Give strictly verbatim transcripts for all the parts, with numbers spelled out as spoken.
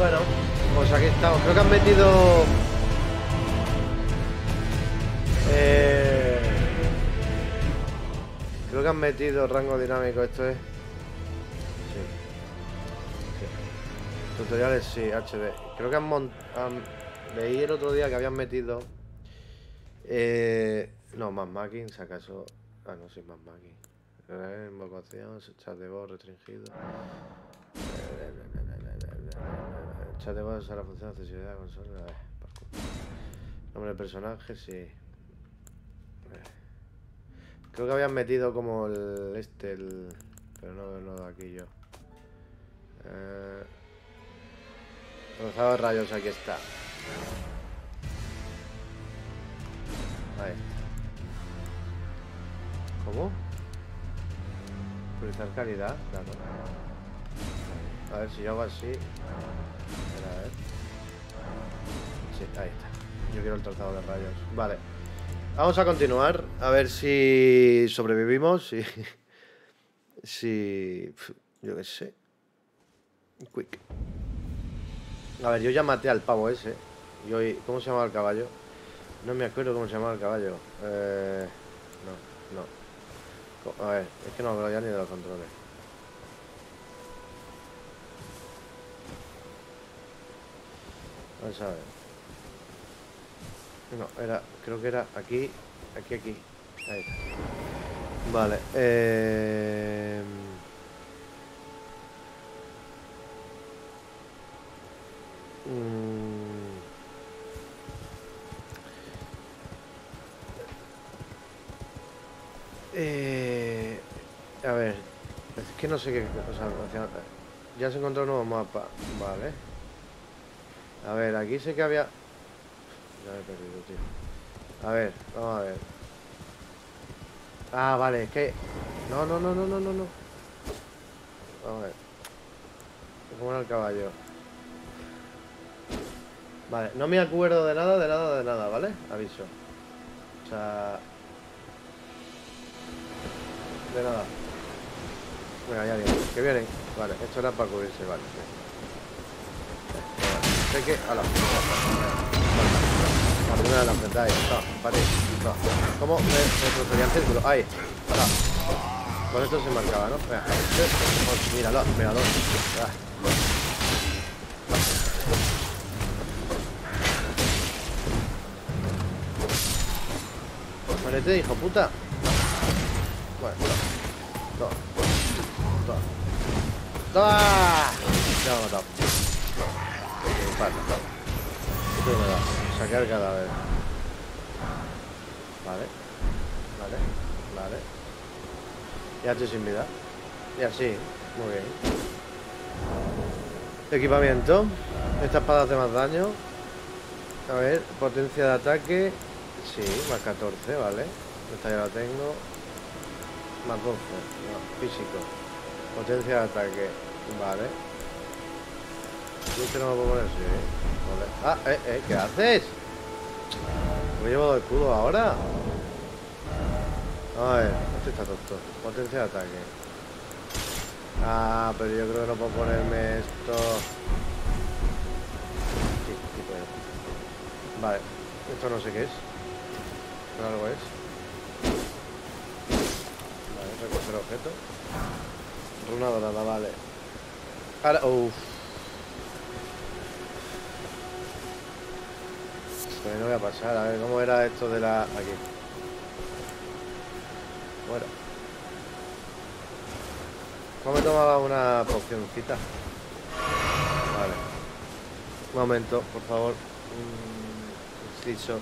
Bueno, pues aquí estamos. Creo que han metido... Eh... Creo que han metido rango dinámico. Esto es... Sí. Sí. Tutoriales, sí, H D. Creo que han montado... Leí el otro día que habían metido... Eh... No, más Macking, si acaso... Ah, no, sí, más Macking. Invocación, chat de voz restringido. Chat de voz a la función de accesibilidad de consola. A ver, nombre del personaje, sí. Creo que habían metido como el este, el... Pero no, no de aquí yo. Eh... Lanzado de rayos, aquí está. Ahí. ¿Cómo? Priorizar calidad, claro. A ver si yo hago así. Espera, a ver. Sí, ahí está. Yo quiero el trazado de rayos. Vale. Vamos a continuar. A ver si sobrevivimos. Si... si... Yo qué sé. Quick. A ver, yo ya maté al pavo ese. Yo... ¿Cómo se llamaba el caballo? No me acuerdo cómo se llamaba el caballo. Eh... No, no. A ver, es que no hablo ya ni de los controles. Vamos a ver. No, era... Creo que era aquí. Aquí, aquí. Ahí está. Vale. Eh... Mm... Eh... A ver. Es que no sé qué... O sea, ya se encontró un nuevo mapa. Vale. A ver, aquí sé que había... Ya me he perdido, tío. A ver, vamos a ver. Ah, vale, es que... No, no, no, no, no, no, no. Vamos a ver. ¿Cómo era el caballo? Vale, no me acuerdo de nada, de nada, de nada, ¿vale? Aviso. O sea... De nada. Venga, ya vienen. Que vienen. Vale, esto era para cubrirse, vale. Sé que... A la... La primera de la frente, ahí. No, para ti. No. ¿Cómo me, me procedía en círculo? Ahí. No. Con esto se marcaba, ¿no? Venga. Oh, míralo, míralo. Ah. Muérete, hijo puta. Bueno, toma. Toma. Toma. Ya me ha matado. Vale, toma. Esto me da. Sacar el cadáver. Vale. Vale. Vale. Ya estoy sin vida. Y así. Muy bien. Equipamiento. Esta espada hace más daño. A ver, potencia de ataque. Sí, más catorce, vale. Esta ya la tengo. Más doce, no, físico. Potencia de ataque, vale. ¿Y este no lo puedo poner? Sí, vale. Ah, eh, eh, ¿qué haces? ¿Me llevo el escudo ahora? A ver, este está tonto. Potencia de ataque. Ah, pero yo creo que no puedo ponerme esto. Sí, sí puedo. Vale, esto no sé qué es. Pero algo es. Vale, recoger objeto. Runa dorada, vale. Ahora, uff. Pues no voy a pasar, a ver cómo era esto de la... Aquí. Bueno. ¿Cómo me tomaba una pocioncita? Vale. Un momento, por favor. Un inciso.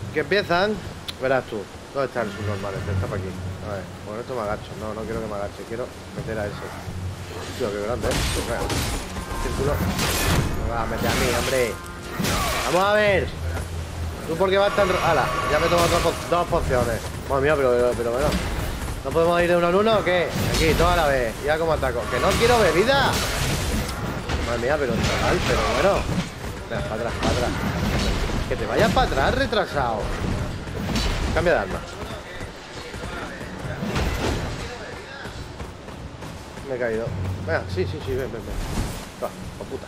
que empiezan. Verás tú. ¿Dónde está el subnormal? Este está por aquí. A ver, con esto me agacho. No, no quiero que me agache. Quiero meter a ese. Tío, qué grande, ¿eh? Círculo. Me va a meter a mí, hombre. Vamos a ver. ¿Tú por qué vas tan... ¡Hala! Ya me tomo dos, dos pociones. Madre mía, pero, pero, pero bueno. ¿No podemos ir de uno en uno o qué? Aquí, toda la vez. Ya como ataco. ¡Que no quiero bebida! Madre mía, pero chaval, pero bueno. Venga, para atrás, para atrás. Que te vayas para atrás, retrasado. Cambia de arma. Me he caído. Venga, sí, sí, sí, ven, ven, ven. Va, oh, puta.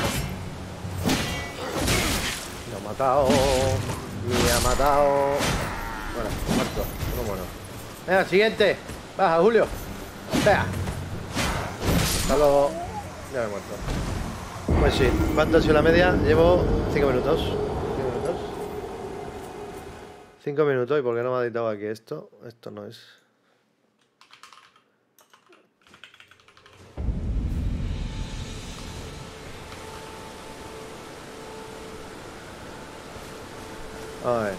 Me ha matado. Me ha matado. Bueno, muerto. No, bueno. Venga, siguiente. Baja, Julio. Venga. Hasta luego. Ya me he muerto. Pues sí, ¿cuánto ha sido la media? Llevo cinco minutos. cinco minutos. cinco minutos. ¿Y por qué no me ha editado aquí esto? Esto no es. A ver.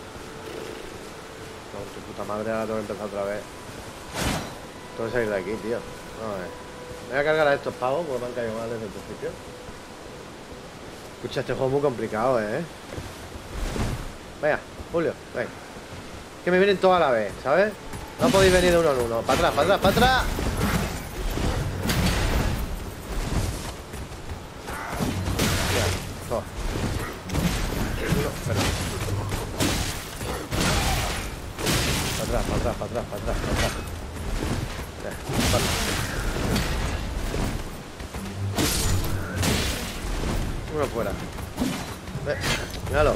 No, tu puta madre, ahora tengo que empezar otra vez. Tengo que salir de aquí, tío. A ver. Me voy a cargar a estos pavos porque me han caído mal desde el principio. Escucha, este juego es muy complicado, ¿eh? Venga, Julio, venga. Que me vienen todos a la vez, ¿sabes? No podéis venir de uno en uno. Para atrás, para atrás, para atrás. Ya, toma. Uno, espera. Para atrás, para atrás, para atrás, para atrás, para atrás. Ya, vale. Uno fuera. Eh, míralo.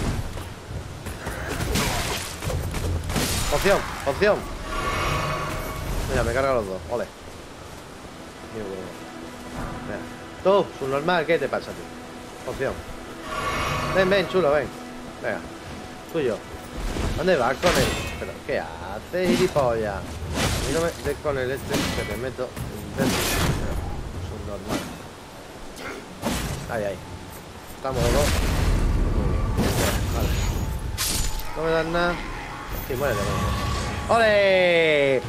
Poción, poción. Mira, me carga los dos. Ole. Muy bueno. Mira. Tú, subnormal, ¿qué te pasa a ti? Poción. Ven, ven, chulo, ven. Venga. Tuyo. ¿Dónde vas con él? Pero, ¿qué haces, gilipollas? A mí no me des con el este que te meto dentro. Subnormal. Ahí, ahí. Estamos los dos. Vale. No me dan nada. Sí, muérete, muérete. ¡Ole!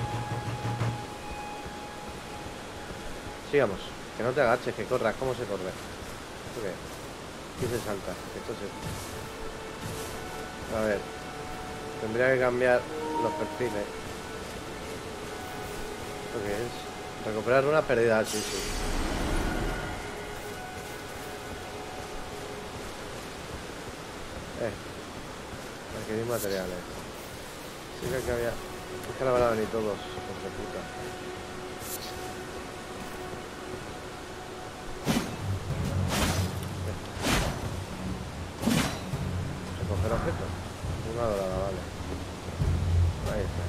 Sigamos. Que no te agaches, que corras. ¿Cómo se corre? ¿Esto qué? Aquí se salta. Esto sí. A ver. Tendría que cambiar los perfiles. ¿Esto qué es? Recuperar una pérdida. Sí, sí. Eh, adquirir materiales. Sí que había. Es que la van a venir todos, hijos de puta. Recoger objetos. Una dorada, vale. Ahí está.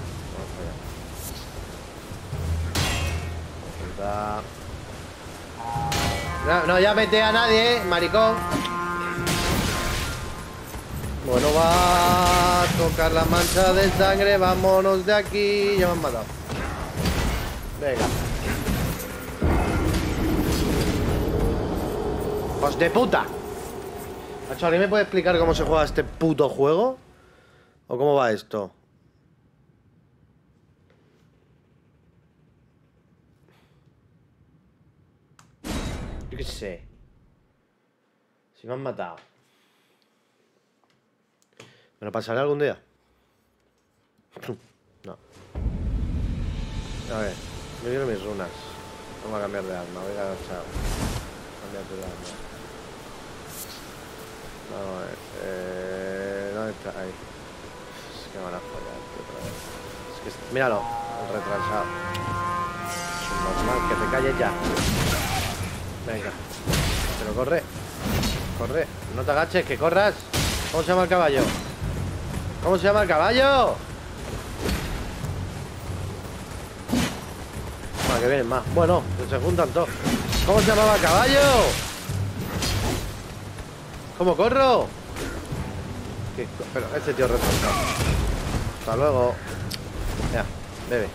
Vamos allá. No, no, ya mete a nadie, eh, maricón. Bueno, va a tocar la mancha de sangre. Vámonos de aquí. Ya me han matado. Venga. ¡Hijos de puta! Macho, ¿alguien me puede explicar cómo se juega este puto juego? ¿O cómo va esto? Yo qué sé. Si me han matado. ¿Me lo pasaré algún día? No. A ver, me dieron mis runas. Vamos a cambiar de arma. Voy a agachar. Cambiar de arma. Vamos a ver. Eh, ¿Dónde está? Ahí. Es que me van a follar, tío, otra vez. Es que, míralo, el retrasado. Es un normal, que te calles ya. Venga. Pero corre. Corre. No te agaches, que corras. ¿Cómo se llama el caballo? ¿Cómo se llama el caballo? Ah, que vienen más. Bueno, que se juntan todos. ¿Cómo se llamaba el caballo? ¿Cómo corro? ¿Qué? Pero este tío retrasado. Hasta luego. Ya, bebe.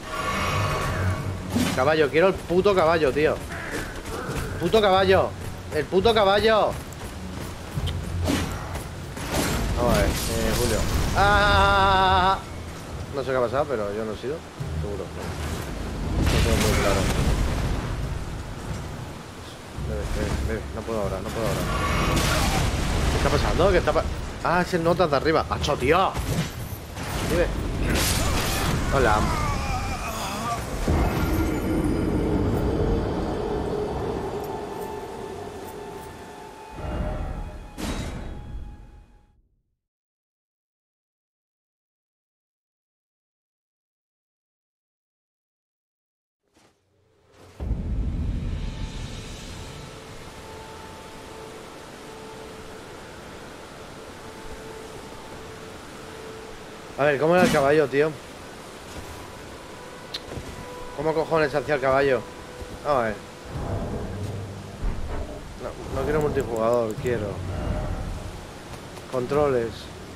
Caballo, quiero el puto caballo, tío. Puto caballo. El puto caballo. Vamos a ver, eh, Julio. ¡Ah! No sé qué ha pasado, pero yo no he sido. Seguro. No tengo muy claro. Bebe, bebe, bebe. No puedo ahora, no puedo ahora. ¿Qué está pasando? ¿Qué está pa ah, es el notas de arriba. ¡Acho, tío! Dime. Hola. A ver, ¿cómo era el caballo, tío? ¿Cómo cojones hacía el caballo? Vamos a ver. No, no quiero multijugador, quiero controles.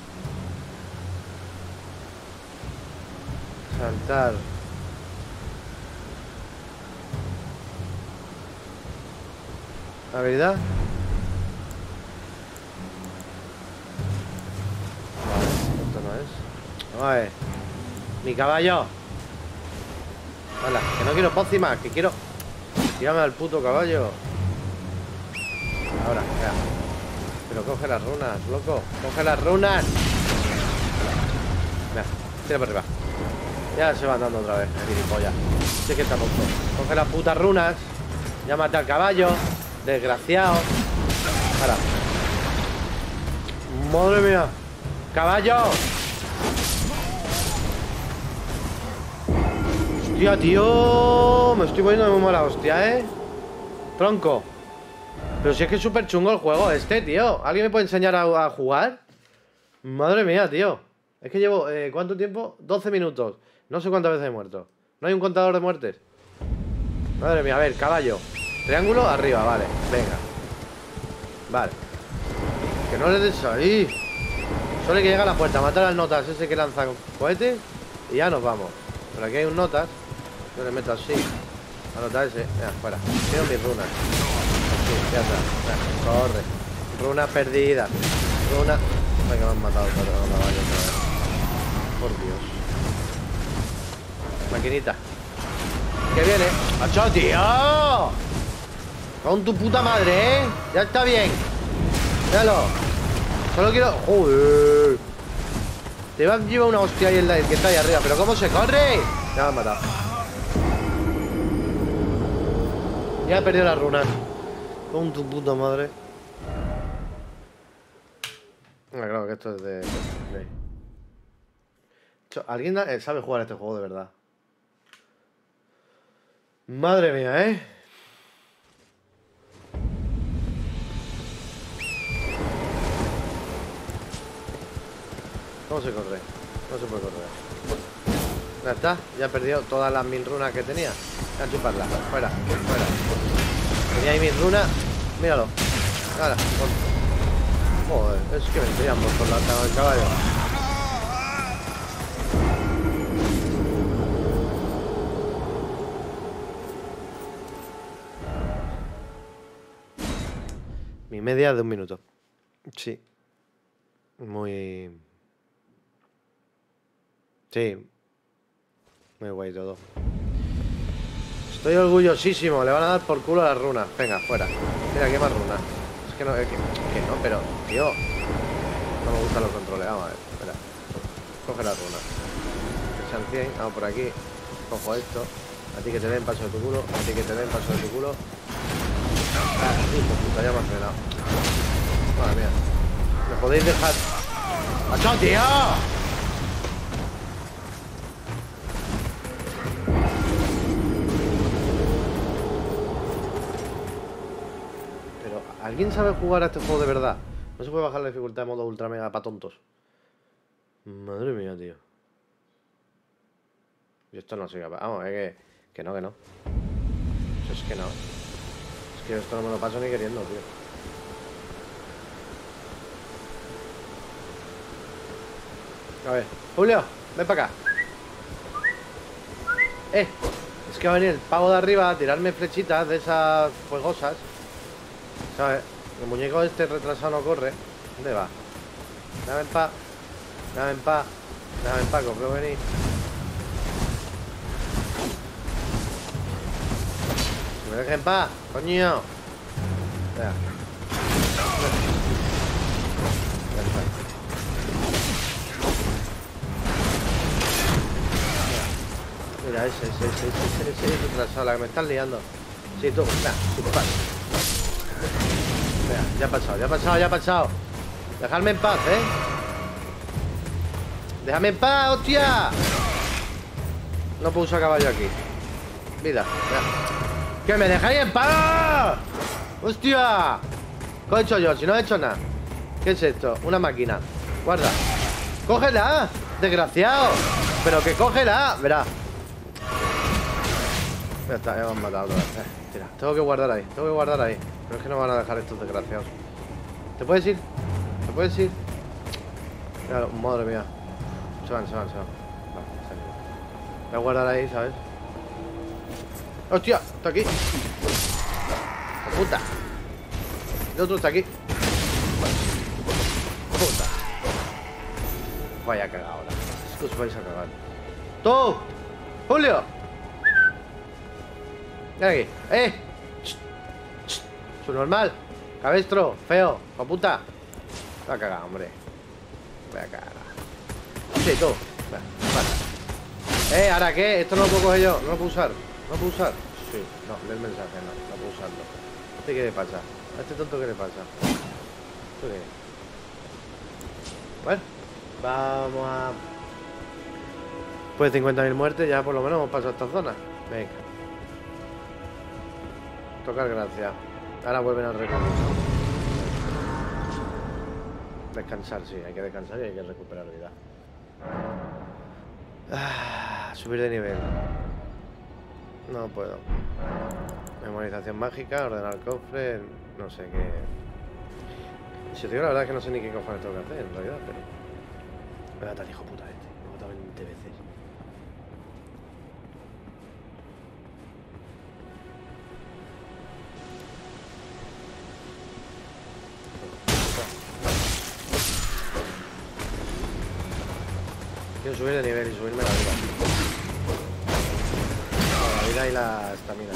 Saltar. Habilidad. Vale, esto no es. Vamos a ver. Mi caballo. Hala, que no quiero pócima, que quiero. Tírame al puto caballo. Ahora, ya. Pero coge las runas, loco. Coge las runas. Mira, tira para arriba. Ya se van dando otra vez, el gilipollas. Sí que está tonto. Coge las putas runas. Llámate al caballo. Desgraciado. Ahora. Madre mía. Caballo. Hostia, tío. Me estoy poniendo muy mala hostia, ¿eh? Tronco. Pero si es que es súper chungo el juego este, tío. ¿Alguien me puede enseñar a, a jugar? Madre mía, tío. Es que llevo, eh, ¿cuánto tiempo? doce minutos. No sé cuántas veces he muerto. ¿No hay un contador de muertes? Madre mía, a ver, caballo. Triángulo, arriba, vale, venga. Vale. Que no le des ahí. Solo hay que llegar a la puerta, matar al notas ese que lanza cohetes. Y ya nos vamos. Pero aquí hay un notas. Yo le meto así. A notar ese, venga, fuera. Quiero mis runas. Sí, ya está, venga, corre. Runa perdida. Runa. Venga, me han matado cuatro caballos otra vez. Por Dios. Maquinita. ¿Qué viene? ¡Acho, tío! Con tu puta madre, ¿eh? Ya está bien. Míralo. Solo quiero... ¡Joder! Te va a llevar una hostia ahí el que está ahí arriba. ¿Pero cómo se corre? Ya me han matado. Ya he perdido las runas. Con tu puta madre. Ah, claro que esto es de... de... ¿Alguien sabe jugar a este juego de verdad? Madre mía, ¿eh? ¿Cómo se corre? No se puede correr. Ya está, ya he perdido todas las mil runas que tenía. Voy a chuparlas, fuera, fuera. Tenía ahí mil runas. Míralo. Ahora, joder, es que vendríamos por la cama del caballo. Mi media de un minuto. Sí. Muy... Sí. Muy guay todo. Estoy orgullosísimo. Le van a dar por culo a las runas. Venga, fuera. Mira, qué más runas. Es que no, es que, que no, pero, tío. No me gustan los controles. Vamos a ver. Espera. Coge las runas. Que sean cien. Vamos por aquí. Cojo esto. A ti que te den paso de tu culo. A ti que te den paso de tu culo. Ah, hijo puta, ya me has frenado. Madre mía. ¿Me podéis dejar? ¡Macho, tío! Pero, ¿alguien sabe jugar a este juego de verdad? No se puede bajar la dificultad de modo ultra mega para tontos. Madre mía, tío. Y esto no soy capaz. Vamos, es que, que no, que no. Eso es que no. Es que esto no me lo paso ni queriendo, tío. A ver, Julio, ven para acá. Eh, es que va a venir el pavo de arriba a tirarme flechitas de esas fuegosas. ¿Sabes? El muñeco este retrasado no corre. ¿Dónde va? Ven pa. Déjame en paz. Déjame en paz, que os veo venir. Que me dejes en paz, coño. Vea. Ya está. Mira, ese, ese, ese, ese, ese, ese retrasado, la que me están liando. Sí, tú, venga, sí, pues vale. Venga, ya ha pasado, ya ha pasado, ya ha pasado. Dejadme en paz, ¿eh? ¡Déjame en paz, hostia! No puedo usar caballo aquí. Vida, ya. ¡Que me dejáis en paz! ¡Hostia! ¿Qué he hecho yo? Si no he hecho nada. ¿Qué es esto? Una máquina. Guarda. ¡Cógela! ¡Desgraciado! Pero que cógela. Verá. Ya está, ya me han matado otra vez. Eh, tira, tengo que guardar ahí. Tengo que guardar ahí. Pero es que no van a dejar estos desgraciados. ¿Te puedes ir? ¿Te puedes ir? Claro, madre mía. Se van, se van, se van. Vale, se han ido. Voy a guardar ahí, ¿sabes? ¡Hostia! Está aquí. ¡Oh, puta! El otro está aquí. Puta. Vaya cagada ahora. Es que os vais a cagar. ¡Tú! ¡Julio! Ven aquí. ¡Eh! Su normal. Cabestro. Feo. ¡Oh, puta! Va a cagar, hombre. Voy a cagar. Sí, tú. Vale, vale. Eh, ¿ahora qué? Esto no lo puedo coger yo. No lo puedo usar. ¿No lo puedo usar? Sí. No, lee el mensaje. No, no puedo usarlo. ¿Este qué le pasa? ¿A este tonto qué le pasa? ¿Esto qué? Bueno, vamos a... Pues cincuenta mil muertes, ya por lo menos hemos pasado esta zona. Venga. Tocar gracias. Ahora vuelven al recurrir, ¿no? Descansar, sí, hay que descansar y hay que recuperar vida. Ah, subir de nivel. No puedo. Memorización mágica, ordenar cofre. No sé qué. Si te digo la verdad es que no sé ni qué cojones tengo que hacer en realidad, pero. Me va a matar, hijo puta este. Me ha matado veinte veces. Quiero subir de nivel y subirme la vida. No, la vida y la estamina.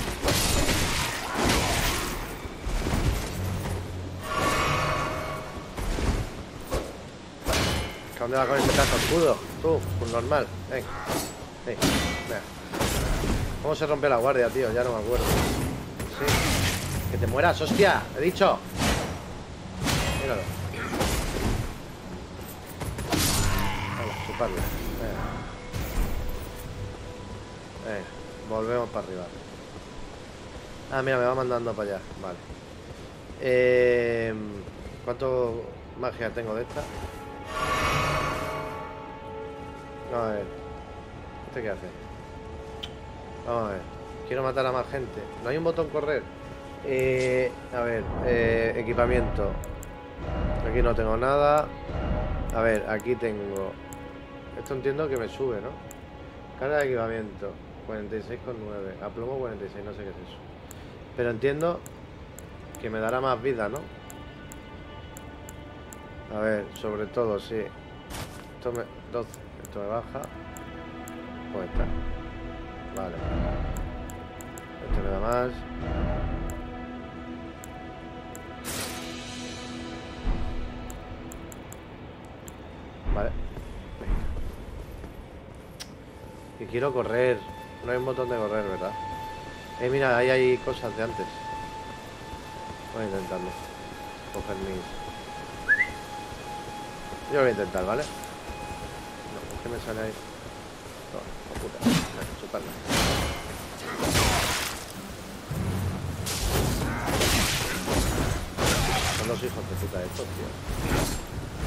¿A dónde va con ese cazo escudo? Tú, pues normal. Ven. Ven. Venga. ¿Cómo se rompe la guardia, tío? Ya no me acuerdo. Sí. Que te mueras, hostia. He dicho. Míralo. Venga. Venga, volvemos para arriba. Ah, mira, me va mandando para allá. Vale. Eh, ¿Cuánto magia tengo de esta? Vamos a ver. ¿Este qué hace? Vamos a ver. Quiero matar a más gente. ¿No hay un botón correr? Eh, a ver. Eh, equipamiento. Aquí no tengo nada. A ver, aquí tengo... Esto entiendo que me sube, ¿no? Carga de equipamiento cuarenta y seis coma nueve. A plomo cuarenta y seis, no sé qué es eso. Pero entiendo que me dará más vida, ¿no? A ver, sobre todo, sí. Esto me... doce. Esto me baja. Pues está. Vale. Esto me da más. Vale. Que quiero correr. No hay un botón de correr, ¿verdad? Eh, mira, ahí hay cosas de antes. Voy a intentarlo. Coger mis... Yo lo voy a intentar, ¿vale? No, ¿qué me sale ahí? No, oh, puta. Venga, chuparla. Son los hijos de puta de estos, tío.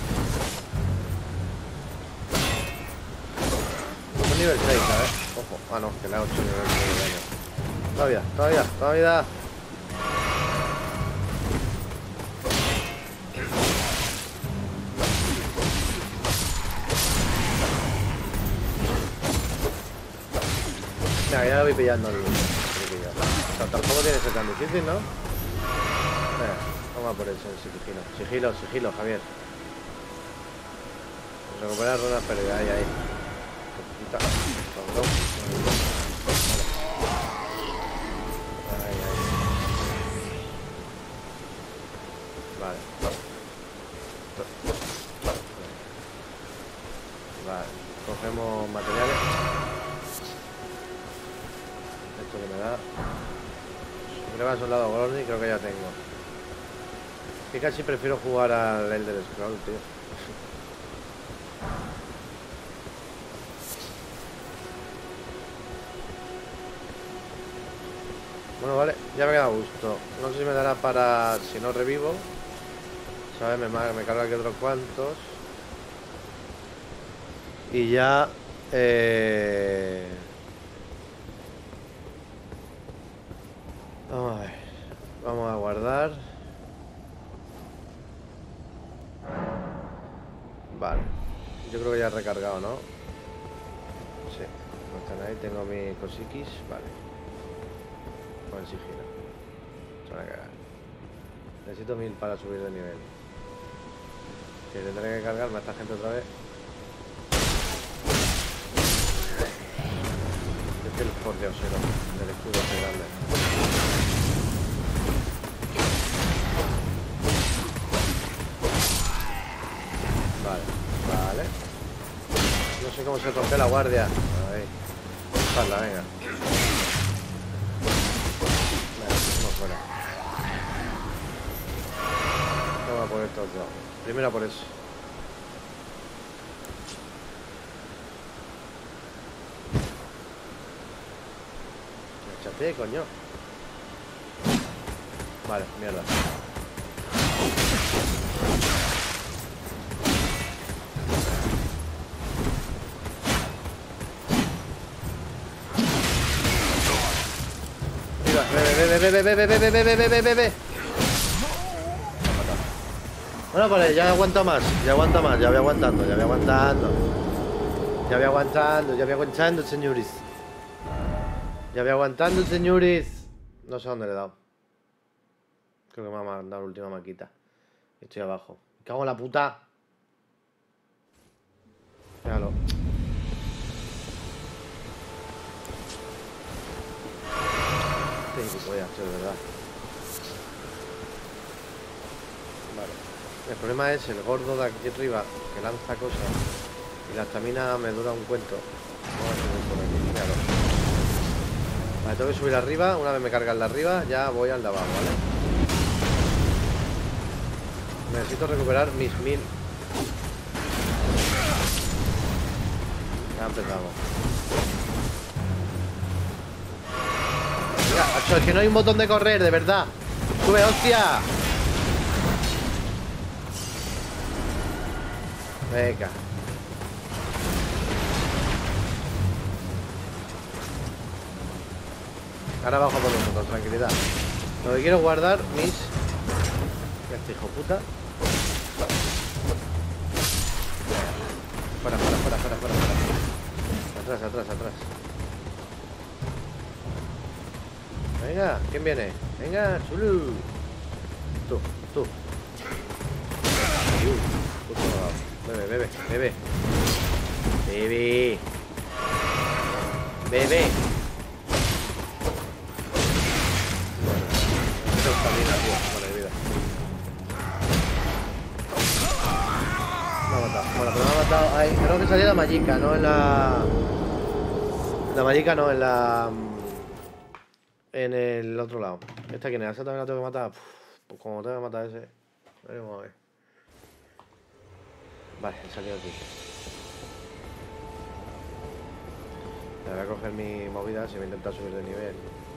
Nivel seis, ¿sabes? Ojo. Ah, no, que le ha ocho niveles de daño. Todavía, todavía, todavía. Mira, ya lo voy pillando el... O sea, tampoco tiene que ser tan difícil, ¿no? Venga, vamos a por eso, el sigilo. Sigilo, sigilo, Javier. Recupera runas perdidas. Ahí, ahí. Ahí, ahí. Vale. Vale. Cogemos materiales. Esto que me da. Creo que soldado Gorni, creo que ya tengo. Que casi prefiero jugar al Elder Scroll, tío. Bueno, vale, ya me queda a gusto. No sé si me dará para... Si no revivo, ¿sabes? Me, me carga aquí otros cuantos. Y ya... Eh... Vamos a ver. Vamos a guardar. Vale. Yo creo que ya he recargado, ¿no? Sí. No están ahí. Tengo mi cosiquis. Vale. Con sigilo. Se van a cagar. Necesito mil para subir de nivel. Que tendré que cargarme a esta gente otra vez. Es que el pordiosero del escudo es grande. Vale, vale. No sé cómo se rompe la guardia. Ahí. Espalda, venga. Fuera. Vamos a por estos dos. Primero por eso. Échate, coño. Vale, mierda. Bebe, bebe, bebe, bebe, bebe, bebe, bebe, bebe. Bueno, vale, ya aguanto más, ya aguanta más, ya voy aguantando, ya voy aguantando. Ya voy aguantando, ya voy aguantando, señores. Ya voy aguantando, señores. No sé dónde le he dado. Creo que me ha mandado la última maquita. Estoy abajo. Me cago en la puta. Fíjalo. Sí, voy a hacer, de verdad. Vale. El problema es el gordo de aquí arriba que lanza cosas. Y la estamina me dura un cuento. Vamos a subir por aquí, claro. Vale, tengo que subir arriba. Una vez me carga el de arriba, ya voy al de abajo, ¿vale? Necesito recuperar mis mil. Ya empezamos. Mira, macho, es que no hay un botón de correr, de verdad. ¡Sube, hostia! Venga. Ahora bajo por nosotros, tranquilidad. Lo que quiero es guardar mis... Este hijo puta. Fuera, fuera, fuera, fuera, fuera, fuera. Atrás, atrás, atrás. Venga, ¿quién viene? Venga, Zulu. Tú, tú. Bebe, bebe, bebe. Bebe. Bebe. Bueno, eso está bien, tío. Vale, vida. Me ha matado. Bueno, pero me ha matado. Ahí, creo que salía la Magica, no en la. La Magica no, en la. En el otro lado. ¿Esta quién es? ¿Esa también la tengo que matar? Uf, pues como tengo que matar ese. Veremos a ver. Vale, he salido aquí. Me voy a coger mi movida si voy a intentar subir de nivel.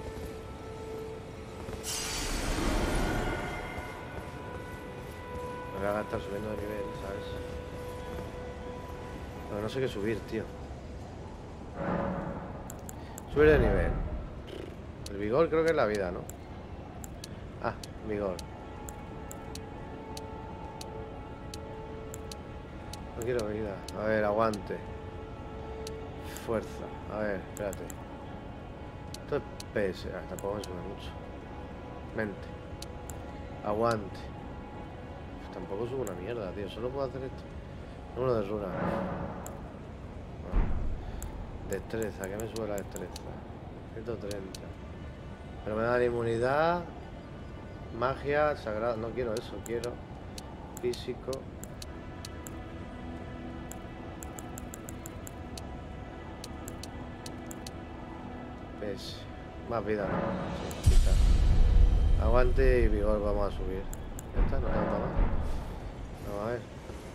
Me voy a gastar subiendo de nivel, ¿sabes? Pero no sé qué subir, tío. Subir de nivel. El vigor creo que es la vida, ¿no? Ah, vigor. No quiero vida. A ver, aguante. Fuerza. A ver, espérate. Esto es P S. Ah, tampoco me sube mucho. Mente. Aguante. Uf, tampoco sube una mierda, tío. Solo puedo hacer esto. Uno de runa. Destreza, ¿qué me sube la destreza? ciento treinta. Pero me da la inmunidad. Magia, sagrada. No quiero eso, quiero físico. Pues, más vida, ¿no? Sí, quita. Aguante y vigor, vamos a subir. Ya está, no hay nada más. Vamos a ver.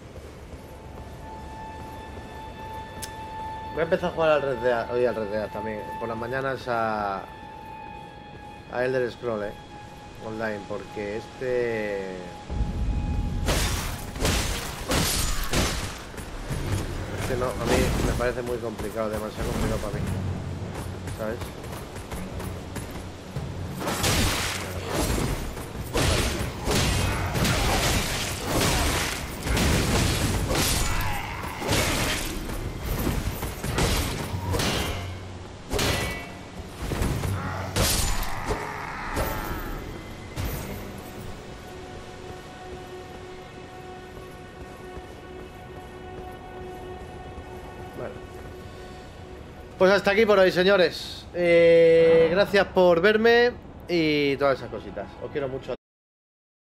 Voy a empezar a jugar al Red Dead, hoy al Red Dead también. Por las mañanas a. A Elder Scroll, eh. Online, porque este. Este no, a mí me parece muy complicado, demasiado complicado para mí. ¿Sabes? Pues hasta aquí por hoy, señores. Eh, gracias por verme y todas esas cositas. Os quiero mucho.